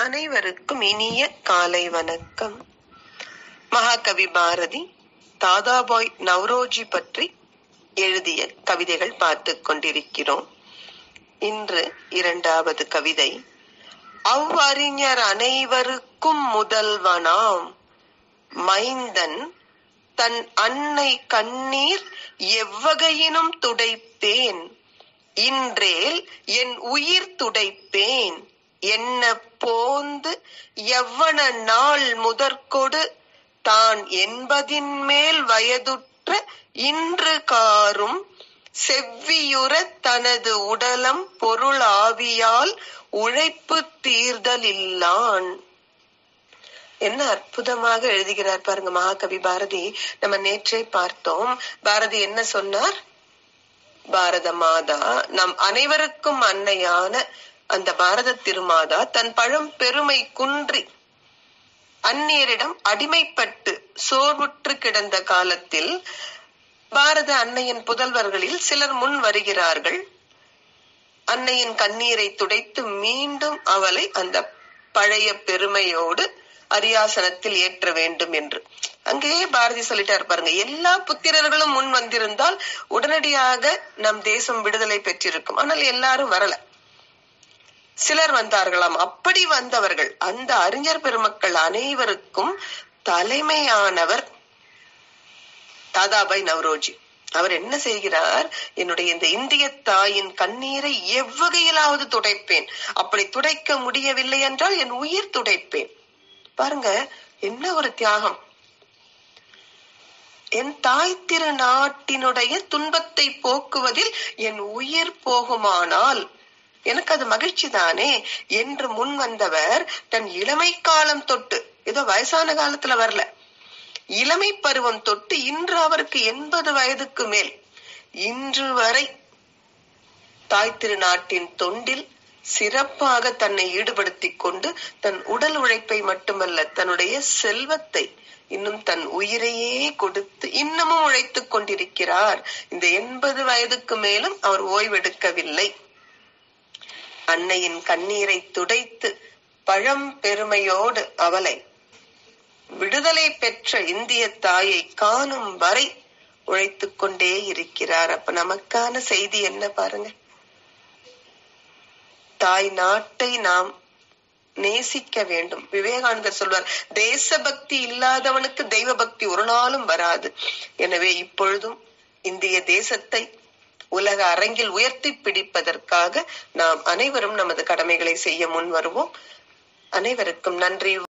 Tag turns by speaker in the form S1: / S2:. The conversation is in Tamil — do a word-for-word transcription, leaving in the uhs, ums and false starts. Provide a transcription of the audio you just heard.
S1: அனைவருக்கும் இனிய காலை வணக்கம். மகாகவி பாரதி தாதாபாய் நவ்ரோஜி பற்றி எழுதிய கவிதைகள் பார்த்து கொண்டிருக்கிறோம். இன்று இரண்டாவது கவிதை. அவ்வறிஞர் அனைவருக்கும் முதல்வனாம் மைந்தன் தன் அன்னை கண்ணீர் எவ்வகையினும் துடைப்பேன், இன்றேல் என் உயிர் துடைப்பேன் என்ன போந்து எவ்வன நாள் முதற்கொடு தான் என்பதின் மேல் வயதுற்ற இன்று காரும் செவ்வியுற தனது உடலம் பொருள் ஆவியால் உழைப்பு தீர்தலில்லான். என்ன அற்புதமாக எழுதுகிறார் பாருங்க மகாகவி பாரதி. நம்ம நேற்றே பார்த்தோம். பாரதி என்ன சொன்னார்? பாரத மாதா, நம் அனைவருக்கும் அன்னையான அந்த பாரத திருமாதா தன் பழம் பெருமை குன்றி அந்நியரிடம் அடிமைப்பட்டு சோர்வுற்று கிடந்த காலத்தில் பாரத அன்னையின் புதல்வர்களில் சிலர் முன் வருகிறார்கள். அன்னையின் கண்ணீரை துடைத்து மீண்டும் அவளை அந்த பழைய பெருமையோடு அரியாசனத்தில் ஏற்ற வேண்டும் என்று. அங்கேயே பாரதி சொல்லிட்டாரு பாருங்க, எல்லா புத்திரர்களும் முன் வந்திருந்தால் உடனடியாக நம் தேசம் விடுதலை பெற்றிருக்கும். ஆனால் எல்லாரும் வரல, சிலர் வந்தார்களாம். அப்படி வந்தவர்கள் அந்த அறிஞர் பெருமக்கள் அனைவருக்கும் தலைமையானவர் தாதாபாய் நவ்ரோஜி. அவர் என்ன செய்கிறார்? என்னுடைய இந்த இந்திய தாயின் கண்ணீரை எவ்வகையிலாவது துடைப்பேன், அப்படி துடைக்க முடியவில்லை என்றால் என் உயிர் துடைப்பேன். பாருங்க என்ன ஒரு தியாகம். என் தாய் திரு நாட்டினுடைய துன்பத்தை போக்குவதில் என் உயிர் போகுமானால் எனக்கு அது மகிழ்ச்சி தானே என்று முன் வந்தவர் தன் இளமை காலம் தொட்டு, ஏதோ வயசான காலத்துல வரல, இளமை பருவம் தொட்டு இன்று அவருக்கு எண்பது வயதுக்கு மேல் இன்று வரை தாய் திரு நாட்டின் தொண்டில் சிறப்பாக தன்னை ஈடுபடுத்திக் கொண்டு தன் உடல் உழைப்பை மட்டுமல்ல தன்னுடைய செல்வத்தை இன்னும் தன் உயிரையே கொடுத்து இன்னமும் உழைத்துக் கொண்டிருக்கிறார். இந்த எண்பது வயதுக்கு மேலும் அவர் ஓய்வெடுக்கவில்லை. அன்னையின் கண்ணீரை துடைத்து பழம் பெருமையோடு அவளை விடுதலை பெற்ற இந்திய தாயை காணும் வரை உழைத்துக் கொண்டே இருக்கிறார். அப்ப நமக்கான செய்தி என்ன பாருங்க. தாய் நாட்டை நாம் நேசிக்க வேண்டும். விவேகானந்தர் சொல்வார், தேசபக்தி இல்லாதவனுக்கு தெய்வ பக்தி ஒரு நாளும் வராது. எனவே இப்பொழுதும் இந்திய தேசத்தை உலக அரங்கில் உயர்த்தி பிடிப்பதற்காக நாம் அனைவரும் நமது கடமைகளை செய்ய முன் வருவோம். அனைவருக்கும் நன்றி.